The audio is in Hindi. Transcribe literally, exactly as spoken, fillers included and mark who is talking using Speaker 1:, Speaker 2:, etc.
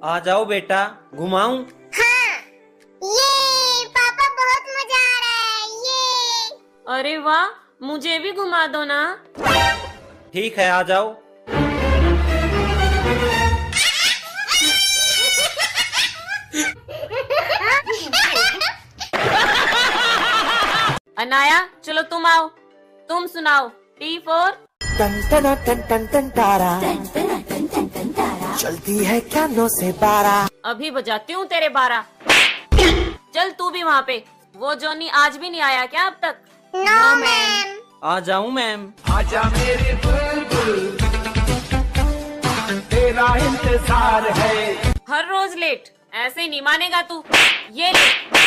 Speaker 1: आ जाओ बेटा, घुमाऊं?
Speaker 2: हाँ, ये पापा बहुत मजा आ रहा है ये।
Speaker 3: अरे वाह, मुझे भी घुमा दो ना।
Speaker 1: ठीक है, आ जाओ।
Speaker 3: अनाया चलो तुम आओ, तुम सुनाओ। T four.
Speaker 4: टन टन टन टन टन तारा, चलती है क्या नौ से बारह।
Speaker 3: अभी बजाती हूँ तेरे बारह। चल तू भी वहाँ पे। वो जॉनी आज भी नहीं आया क्या अब तक?
Speaker 2: No ma'am.
Speaker 1: आ जाऊं मैम?
Speaker 5: आजा मेरी बुलबुल, तेरा इंतजार है।
Speaker 3: हर रोज लेट, ऐसे नहीं मानेगा तू। ये ले।